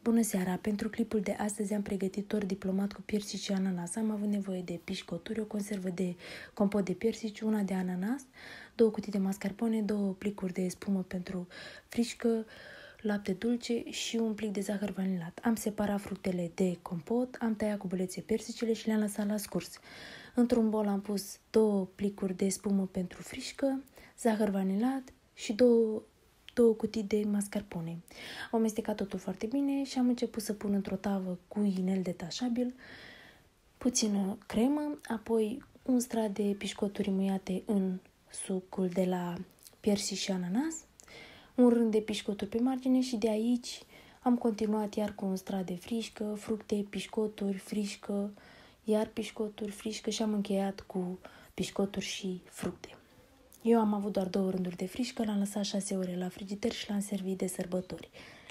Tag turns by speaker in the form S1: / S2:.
S1: Bună seara! Pentru clipul de astăzi am pregătit tort diplomat cu piersici și ananas. Am avut nevoie de pișcoturi, o conservă de compot de piersici, una de ananas, 2 cutii de mascarpone, 2 plicuri de spumă pentru frișcă, lapte dulce și un plic de zahăr vanilat. Am separat fructele de compot, am tăiat cu bulețe persicele și le-am lăsat la scurs. Într-un bol am pus 2 plicuri de spumă pentru frișcă, zahăr vanilat și 2 cutii de mascarpone. Am amestecat totul foarte bine și am început să pun într-o tavă cu inel detașabil puțină cremă, apoi un strat de pișcoturi muiate în sucul de la piersici și ananas, un rând de pișcoturi pe margine și de aici am continuat iar cu un strat de frișcă, fructe, pișcoturi, frișcă, iar pișcoturi, frișcă și am încheiat cu pișcoturi și fructe. Eu am avut doar 2 rânduri de frișcă, l-am lăsat 6 ore la frigider și l-am servit de sărbători.